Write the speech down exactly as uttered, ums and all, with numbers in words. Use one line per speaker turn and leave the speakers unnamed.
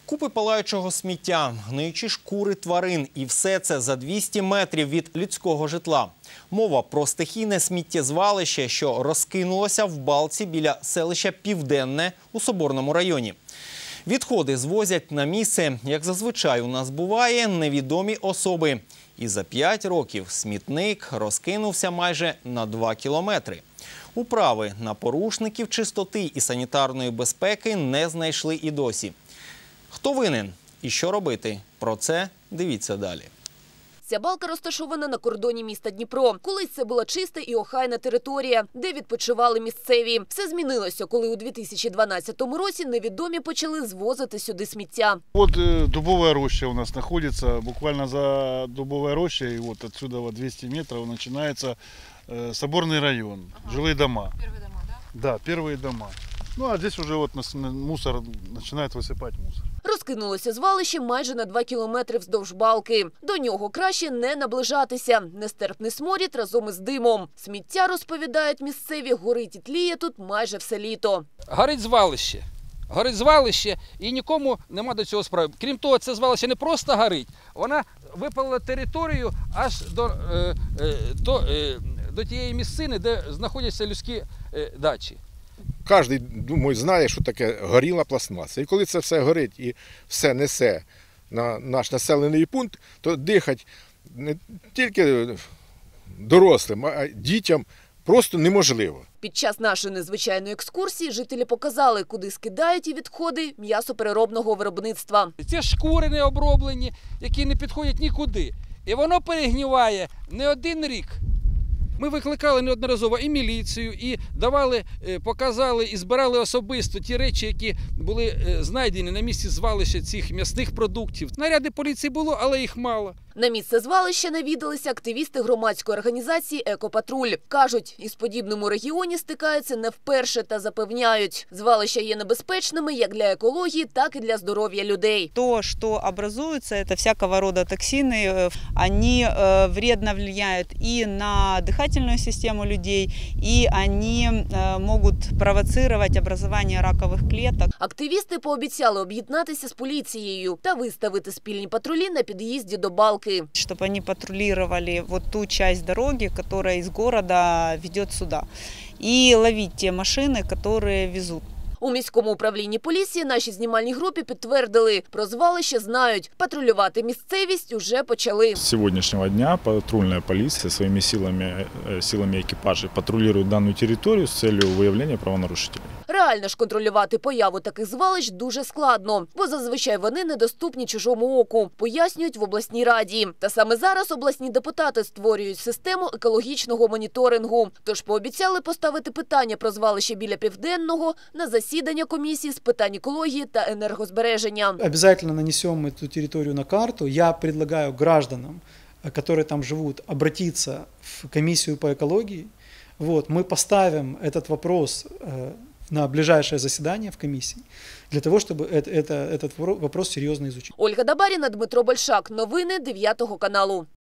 Купи палаючого сміття, гниючі шкури тварин – і все це за двісті метрів від людського житла. Мова про стихійне сміттєзвалище, що розкинулося в балці біля селища Південне у Соборному районі. Відходи звозять на місце, як зазвичай у нас буває, невідомі особи. І за п'ять років смітник розкинувся майже на два кілометри. Управи на порушників чистоти і санітарної безпеки не знайшли і досі. Хто винен і що робити? Про це дивіться далі.
Ця балка розташована на кордоні міста Дніпро. Колись це була чиста і охайна територія, де відпочивали місцеві. Все змінилося, коли у дві тисячі дванадцятому році невідомі почали звозити сюди сміття.
Вот дубовая роща у нас находится, буквально за дубовой рощей, вот отсюда вот двести метров начинается э, Соборный район, ага. Жилые дома.
Первые дома, да?
Да, первые дома. Ну а здесь уже вот мусор, начинает высыпать мусор.
Розкинулося звалище майже на два кілометри вздовж балки. До нього краще не наближатися. Нестерпний сморід разом із димом. Сміття, розповідають місцеві, горить і тліє тут майже все літо.
Горить звалище. Горить звалище і нікому нема до цього справи. Крім того, це звалище не просто горить, вона випалила територію аж до, е, е, до, е, до тієї місцини, де знаходяться людські е, дачі.
Кожен, думаю, знає, що таке горіла пластмаса. І коли це все горить і все несе на наш населений пункт, то дихати не тільки дорослим, а дітям просто неможливо.
Під час нашої незвичайної екскурсії жителі показали, куди скидають і відходи м'ясопереробного виробництва.
Це шкури не оброблені, які не підходять нікуди. І воно перегніває не один рік. Ми викликали неодноразово і міліцію, і давали, показали і збирали особисто ті речі, які були знайдені на місці звалища цих м'ясних продуктів. Наряди поліції було, але їх мало.
На місце звалища навідалися активісти громадської організації «Екопатруль». Кажуть, із подібним у регіоні стикаються не вперше та запевняють, звалища є небезпечними як для екології, так і для здоров'я людей.
То, что образуется, это всякого рода токсины, они вредно влияют и на дыхательную систему людей, и они могут провоцировать образование раковых клеток.
Активісти пообіцяли об'єднатися з поліцією та виставити спільні патрулі на під'їзді до балки.
Чтобы они патрулировали вот ту часть дороги, которая из города ведет сюда, и ловить те машины, которые везут.
У міському управлінні поліції нашій знімальній групі підтвердили, про звалище знають. Патрулювати місцевість уже почали.
С сегодняшнего дня патрульная полиция своими силами, силами экипажей патрулирует данную территорию с целью выявления правонарушителей.
Реально ж контролювати появу таких звалищ дуже складно, бо зазвичай вони недоступні чужому оку, пояснюють в обласній раді. Та саме зараз обласні депутати створюють систему екологічного моніторингу. Тож пообіцяли поставити питання про звалище біля Південного на засідання комісії з питань екології та енергозбереження.
Обязательно нанесем эту территорию на карту. Я предлагаю гражданам, которые там живут, обратиться в комиссию по экологии. Вот, мы поставим этот вопрос на ближайшее заседание в комиссии, для того, чтобы это, это, этот вопрос серьезно изучить.
Ольга Дабаріна, Дмитро Большак. Новини дев'ятого каналу.